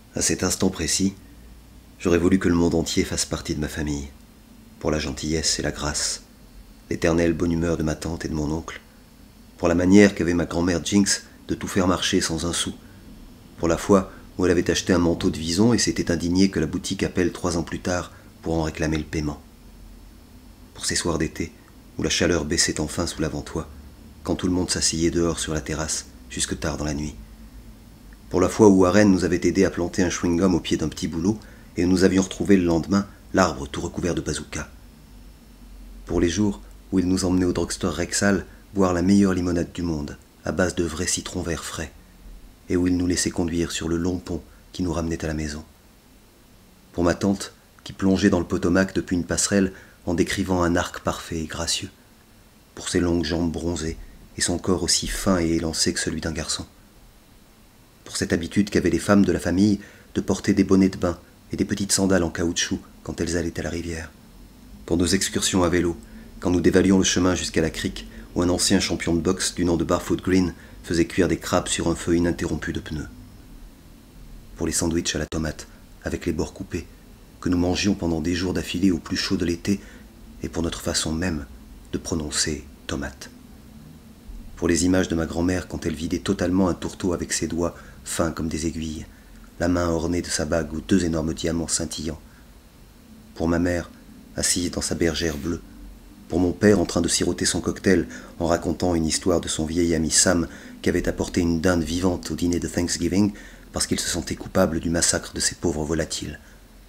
À cet instant précis, j'aurais voulu que le monde entier fasse partie de ma famille, pour la gentillesse et la grâce, l'éternelle bonne humeur de ma tante et de mon oncle, pour la manière qu'avait ma grand-mère Jinx de tout faire marcher sans un sou, pour la fois où elle avait acheté un manteau de vison et s'était indignée que la boutique appelle 3 ans plus tard pour en réclamer le paiement, pour ces soirs d'été où la chaleur baissait enfin sous l'avant-toit, quand tout le monde s'asseyait dehors sur la terrasse jusque tard dans la nuit, pour la fois où Warren nous avait aidé à planter un chewing-gum au pied d'un petit bouleau et où nous avions retrouvé le lendemain l'arbre tout recouvert de bazookas, pour les jours où il nous emmenait au drugstore Rexall boire la meilleure limonade du monde, à base de vrais citrons verts frais, et où il nous laissait conduire sur le long pont qui nous ramenait à la maison. Pour ma tante, qui plongeait dans le Potomac depuis une passerelle en décrivant un arc parfait et gracieux, pour ses longues jambes bronzées et son corps aussi fin et élancé que celui d'un garçon, pour cette habitude qu'avaient les femmes de la famille de porter des bonnets de bain et des petites sandales en caoutchouc quand elles allaient à la rivière, pour nos excursions à vélo, quand nous dévalions le chemin jusqu'à la crique où un ancien champion de boxe du nom de Barfoot Green faisait cuire des crabes sur un feu ininterrompu de pneus, pour les sandwichs à la tomate, avec les bords coupés, que nous mangions pendant des jours d'affilée au plus chaud de l'été, et pour notre façon même de prononcer tomate, pour les images de ma grand-mère quand elle vidait totalement un tourteau avec ses doigts fins comme des aiguilles, la main ornée de sa bague aux 2 énormes diamants scintillants, pour ma mère assise dans sa bergère bleue, pour mon père en train de siroter son cocktail en racontant une histoire de son vieil ami Sam qui avait apporté une dinde vivante au dîner de Thanksgiving parce qu'il se sentait coupable du massacre de ces pauvres volatiles,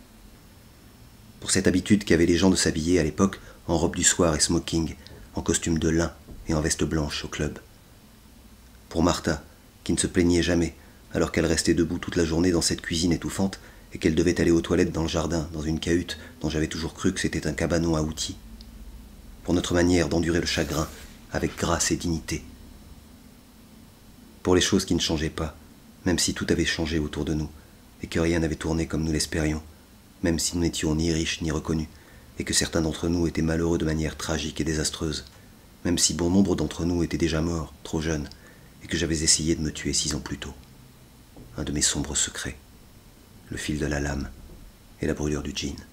pour cette habitude qu'avaient les gens de s'habiller à l'époque en robe du soir et smoking, en costume de lin et en veste blanche au club, pour Martha, qui ne se plaignait jamais, alors qu'elle restait debout toute la journée dans cette cuisine étouffante et qu'elle devait aller aux toilettes dans le jardin, dans une cahute dont j'avais toujours cru que c'était un cabanon à outils, pour notre manière d'endurer le chagrin avec grâce et dignité, pour les choses qui ne changeaient pas, même si tout avait changé autour de nous, et que rien n'avait tourné comme nous l'espérions, même si nous n'étions ni riches ni reconnus, et que certains d'entre nous étaient malheureux de manière tragique et désastreuse, même si bon nombre d'entre nous étaient déjà morts, trop jeunes, et que j'avais essayé de me tuer 6 ans plus tôt. Un de mes sombres secrets, le fil de la lame et la brûlure du jean.